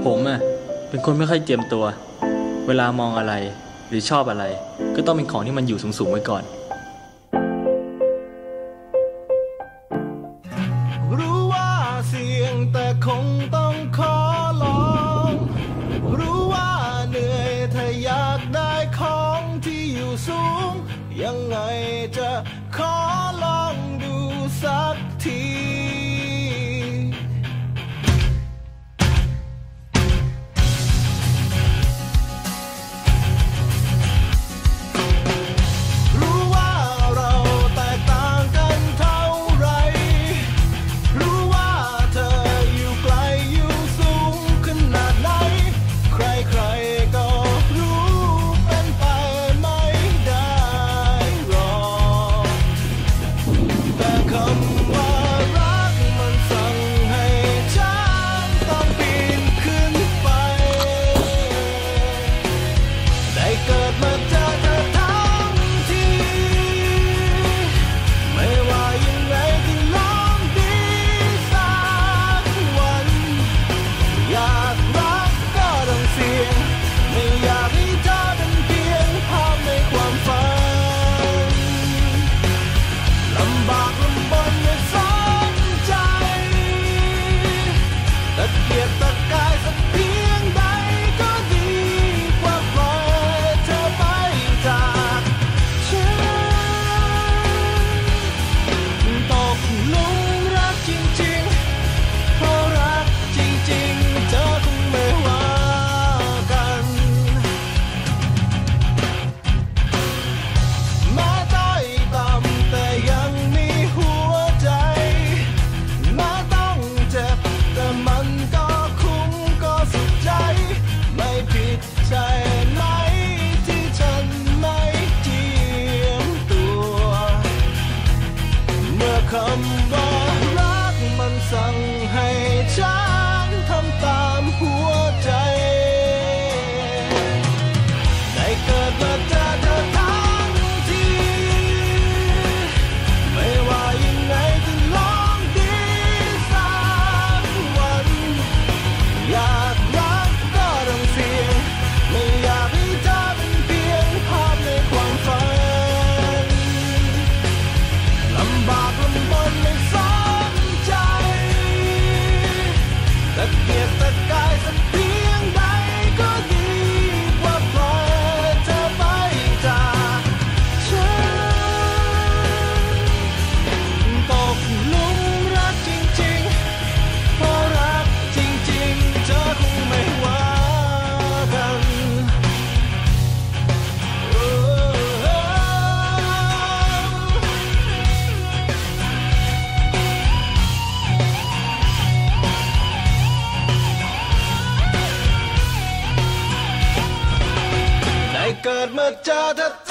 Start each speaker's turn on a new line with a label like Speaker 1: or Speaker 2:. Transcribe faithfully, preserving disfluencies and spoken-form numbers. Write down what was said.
Speaker 1: ผมอ่ะเป็นคนไม่ค่อยเจียมตัวเวลามองอะไรหรือชอบอะไรก็ต้องเป็นของที่มันอยู่สูงๆไว้ก่อน
Speaker 2: รู้ว่าเสี่ยงแต่คงต้องขอลองรู้ว่าเหนื่อยถ้าอยากได้ของที่อยู่สูงยังไงจะขอลองดูสักทีคำว่ารักมันสั่งให้ฉันทำตามหัวใจได้เกิดมาเจอเธอทั้งทีไม่ว่ายังไงจะลองดีสักวันอยากรักก็ต้องเสี่ยงไม่อยากให้เธอเป็นเพียงภาพในความฝันลำบากลำบนไม่สนใจตะเกียกตะกายสักเพียงใดก็ดีกว่าปล่อยเธอไปจากฉันตกหลุมรักจริงๆเพราะรักจริงๆเธอคงไม่ว่ากันได้เกิดมาเจอเธอ